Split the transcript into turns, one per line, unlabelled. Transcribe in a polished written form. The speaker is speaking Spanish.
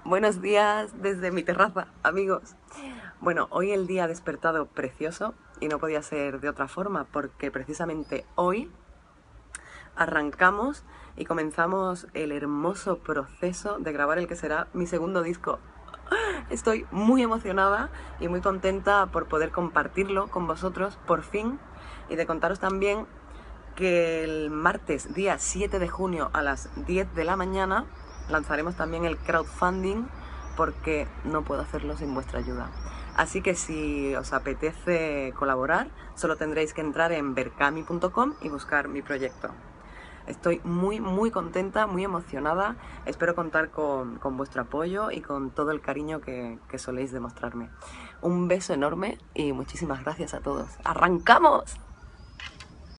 Buenos días desde mi terraza, amigos. Bueno, hoy el día ha despertado precioso y no podía ser de otra forma porque precisamente hoy arrancamos y comenzamos el hermoso proceso de grabar el que será mi segundo disco. Estoy muy emocionada y muy contenta por poder compartirlo con vosotros por fin y de contaros también que el martes, día 7 de junio a las 10 de la mañana, lanzaremos también el crowdfunding porque no puedo hacerlo sin vuestra ayuda. Así que si os apetece colaborar, solo tendréis que entrar en berkami.com y buscar mi proyecto. Estoy muy contenta, muy emocionada. Espero contar con vuestro apoyo y con todo el cariño que soléis demostrarme. Un beso enorme y muchísimas gracias a todos. ¡Arrancamos!